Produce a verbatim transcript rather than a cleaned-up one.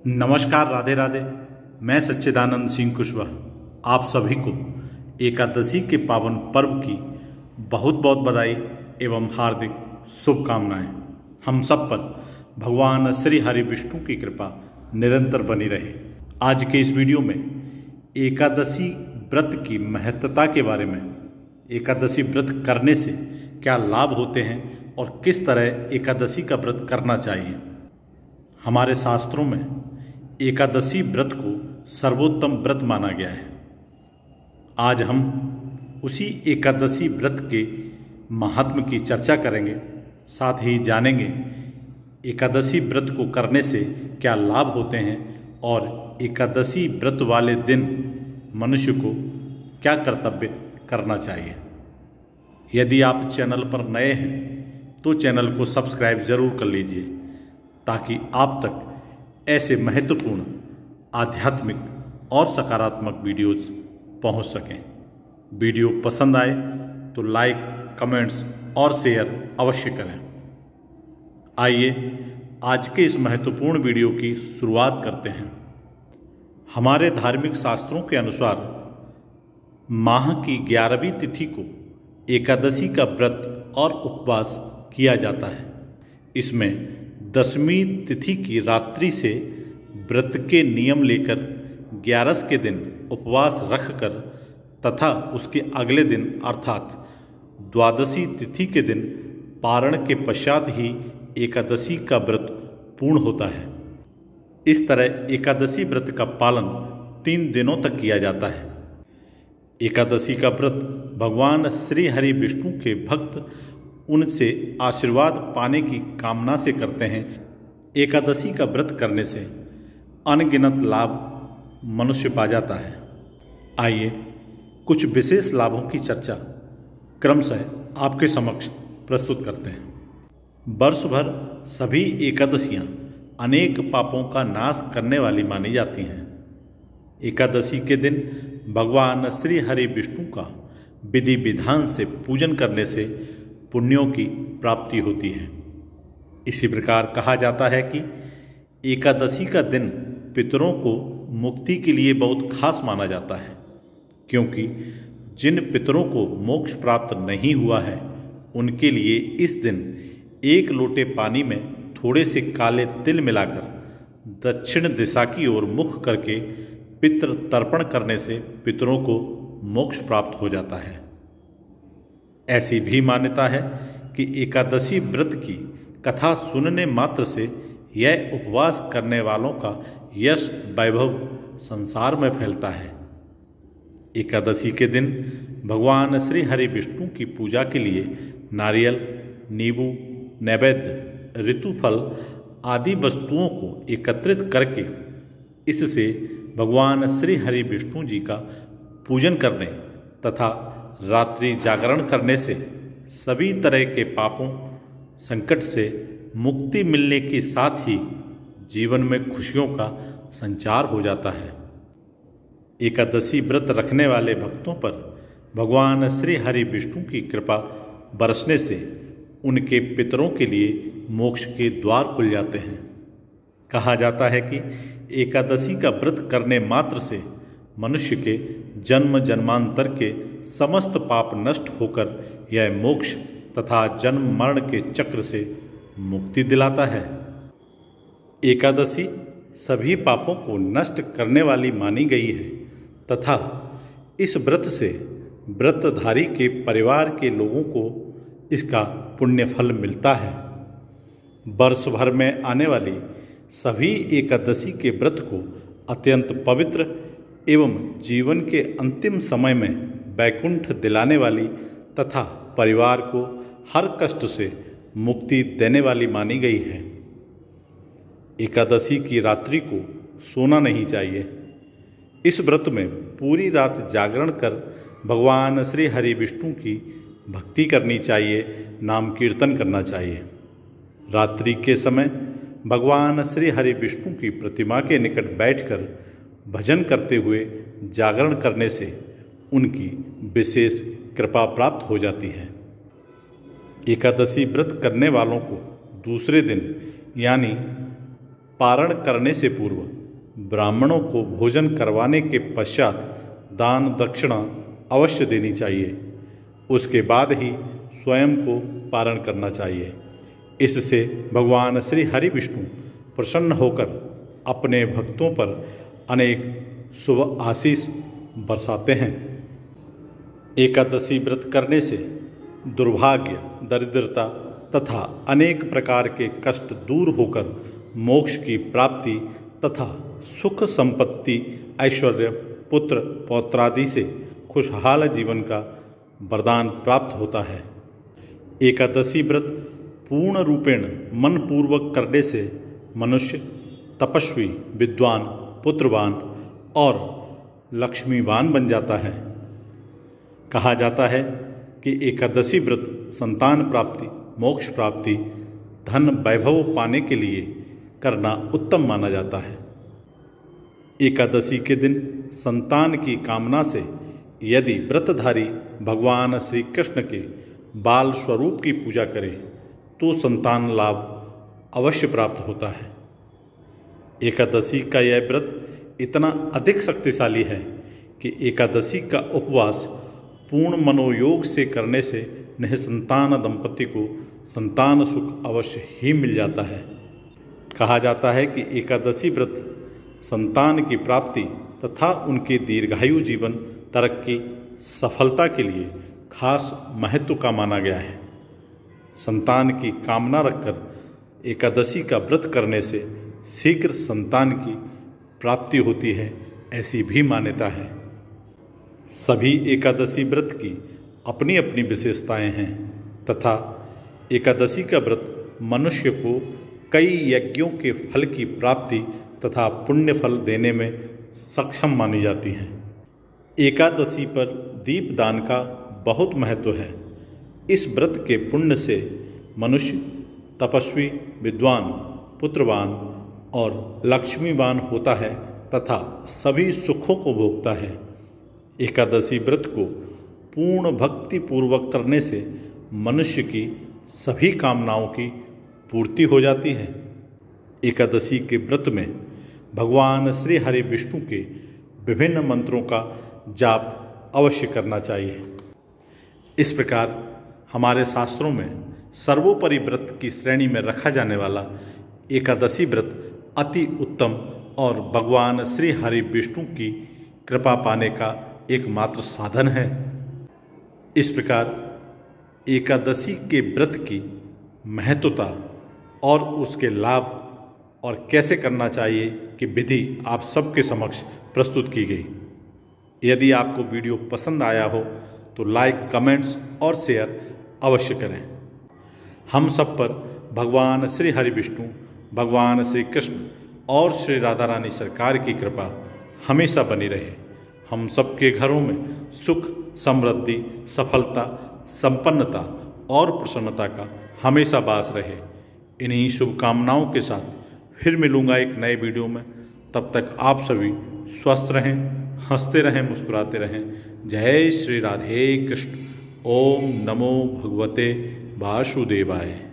नमस्कार, राधे राधे। मैं सच्चिदानंद सिंह कुशवाहा आप सभी को एकादशी के पावन पर्व की बहुत बहुत बधाई एवं हार्दिक शुभकामनाएं। हम सब पर भगवान श्री हरि विष्णु की कृपा निरंतर बनी रहे। आज के इस वीडियो में एकादशी व्रत की महत्ता के बारे में, एकादशी व्रत करने से क्या लाभ होते हैं और किस तरह एकादशी का व्रत करना चाहिए। हमारे शास्त्रों में एकादशी व्रत को सर्वोत्तम व्रत माना गया है। आज हम उसी एकादशी व्रत के महात्म की चर्चा करेंगे, साथ ही जानेंगे एकादशी व्रत को करने से क्या लाभ होते हैं और एकादशी व्रत वाले दिन मनुष्य को क्या कर्तव्य करना चाहिए। यदि आप चैनल पर नए हैं तो चैनल को सब्सक्राइब ज़रूर कर लीजिए ताकि आप तक ऐसे महत्वपूर्ण आध्यात्मिक और सकारात्मक वीडियोज़ पहुंच सकें। वीडियो पसंद आए तो लाइक, कमेंट्स और शेयर अवश्य करें। आइए आज के इस महत्वपूर्ण वीडियो की शुरुआत करते हैं। हमारे धार्मिक शास्त्रों के अनुसार माह की ग्यारहवीं तिथि को एकादशी का व्रत और उपवास किया जाता है। इसमें दसवीं तिथि की रात्रि से व्रत के नियम लेकर ग्यारस के दिन उपवास रखकर तथा उसके अगले दिन अर्थात द्वादशी तिथि के दिन पारण के पश्चात ही एकादशी का व्रत पूर्ण होता है। इस तरह एकादशी व्रत का पालन तीन दिनों तक किया जाता है। एकादशी का व्रत भगवान श्री हरि विष्णु के भक्त उनसे आशीर्वाद पाने की कामना से करते हैं। एकादशी का व्रत करने से अनगिनत लाभ मनुष्य पा जाता है। आइए कुछ विशेष लाभों की चर्चा क्रमशः आपके समक्ष प्रस्तुत करते हैं। वर्ष भर सभी एकादशियां अनेक पापों का नाश करने वाली मानी जाती हैं। एकादशी के दिन भगवान श्री हरि विष्णु का विधि विधान से पूजन करने से पुण्यों की प्राप्ति होती है। इसी प्रकार कहा जाता है कि एकादशी का दिन पितरों को मुक्ति के लिए बहुत खास माना जाता है, क्योंकि जिन पितरों को मोक्ष प्राप्त नहीं हुआ है उनके लिए इस दिन एक लोटे पानी में थोड़े से काले तिल मिलाकर दक्षिण दिशा की ओर मुख करके पितृ तर्पण करने से पितरों को मोक्ष प्राप्त हो जाता है। ऐसी भी मान्यता है कि एकादशी व्रत की कथा सुनने मात्र से यह उपवास करने वालों का यश वैभव संसार में फैलता है। एकादशी के दिन भगवान श्री हरि विष्णु की पूजा के लिए नारियल, नींबू, नैवेद्य, ऋतुफल आदि वस्तुओं को एकत्रित करके इससे भगवान श्री हरि विष्णु जी का पूजन करने तथा रात्रि जागरण करने से सभी तरह के पापों संकट से मुक्ति मिलने के साथ ही जीवन में खुशियों का संचार हो जाता है। एकादशी व्रत रखने वाले भक्तों पर भगवान श्री हरि विष्णु की कृपा बरसने से उनके पितरों के लिए मोक्ष के द्वार खुल जाते हैं। कहा जाता है कि एकादशी का व्रत करने मात्र से मनुष्य के जन्म जन्मांतर के समस्त पाप नष्ट होकर यह मोक्ष तथा जन्म मरण के चक्र से मुक्ति दिलाता है। एकादशी सभी पापों को नष्ट करने वाली मानी गई है तथा इस व्रत से व्रतधारी के परिवार के लोगों को इसका पुण्य फल मिलता है। वर्ष भर में आने वाली सभी एकादशी के व्रत को अत्यंत पवित्र एवं जीवन के अंतिम समय में वैकुंठ दिलाने वाली तथा परिवार को हर कष्ट से मुक्ति देने वाली मानी गई है। एकादशी की रात्रि को सोना नहीं चाहिए। इस व्रत में पूरी रात जागरण कर भगवान श्री हरि विष्णु की भक्ति करनी चाहिए, नाम कीर्तन करना चाहिए। रात्रि के समय भगवान श्री हरि विष्णु की प्रतिमा के निकट बैठकर भजन करते हुए जागरण करने से उनकी विशेष कृपा प्राप्त हो जाती है। एकादशी व्रत करने वालों को दूसरे दिन यानी पारण करने से पूर्व ब्राह्मणों को भोजन करवाने के पश्चात दान दक्षिणा अवश्य देनी चाहिए। उसके बाद ही स्वयं को पारण करना चाहिए। इससे भगवान श्री हरि विष्णु प्रसन्न होकर अपने भक्तों पर अनेक शुभ आशीष बरसाते हैं। एकादशी व्रत करने से दुर्भाग्य, दरिद्रता तथा अनेक प्रकार के कष्ट दूर होकर मोक्ष की प्राप्ति तथा सुख संपत्ति, ऐश्वर्य, पुत्र पौत्रादि से खुशहाल जीवन का वरदान प्राप्त होता है। एकादशी व्रत पूर्ण रूपेण मन पूर्वक करने से मनुष्य तपस्वी, विद्वान, पुत्रवान और लक्ष्मीवान बन जाता है। कहा जाता है कि एकादशी व्रत संतान प्राप्ति, मोक्ष प्राप्ति, धन वैभव पाने के लिए करना उत्तम माना जाता है। एकादशी के दिन संतान की कामना से यदि व्रतधारी भगवान श्री कृष्ण के बाल स्वरूप की पूजा करे तो संतान लाभ अवश्य प्राप्त होता है। एकादशी का यह व्रत इतना अधिक शक्तिशाली है कि एकादशी का उपवास पूर्ण मनोयोग से करने से निःसंतान दंपति को संतान सुख अवश्य ही मिल जाता है। कहा जाता है कि एकादशी व्रत संतान की प्राप्ति तथा उनके दीर्घायु जीवन, तरक्की, सफलता के लिए खास महत्व का माना गया है। संतान की कामना रखकर एकादशी का व्रत करने से शीघ्र संतान की प्राप्ति होती है, ऐसी भी मान्यता है। सभी एकादशी व्रत की अपनी अपनी विशेषताएं हैं तथा एकादशी का व्रत मनुष्य को कई यज्ञों के फल की प्राप्ति तथा पुण्य फल देने में सक्षम मानी जाती हैं। एकादशी पर दीपदान का बहुत महत्व है। इस व्रत के पुण्य से मनुष्य तपस्वी, विद्वान, पुत्रवान और लक्ष्मीवान होता है तथा सभी सुखों को भोगता है। एकादशी व्रत को पूर्ण भक्ति पूर्वक करने से मनुष्य की सभी कामनाओं की पूर्ति हो जाती है। एकादशी के व्रत में भगवान श्री हरि विष्णु के विभिन्न मंत्रों का जाप अवश्य करना चाहिए। इस प्रकार हमारे शास्त्रों में सर्वोपरि व्रत की श्रेणी में रखा जाने वाला एकादशी व्रत अति उत्तम और भगवान श्री हरि विष्णु की कृपा पाने का एकमात्र साधन है। इस प्रकार एकादशी के व्रत की महत्वता और उसके लाभ और कैसे करना चाहिए कि विधि आप सबके समक्ष प्रस्तुत की गई। यदि आपको वीडियो पसंद आया हो तो लाइक, कमेंट्स और शेयर अवश्य करें। हम सब पर भगवान श्री हरि विष्णु, भगवान श्री कृष्ण और श्री राधा रानी सरकार की कृपा हमेशा बनी रहे। हम सबके घरों में सुख, समृद्धि, सफलता, संपन्नता और प्रसन्नता का हमेशा वास रहे। इन्हीं शुभकामनाओं के साथ फिर मिलूंगा एक नए वीडियो में। तब तक आप सभी स्वस्थ रहें, हंसते रहें, मुस्कुराते रहें। जय श्री राधे कृष्ण। ओम नमो भगवते वासुदेवाय।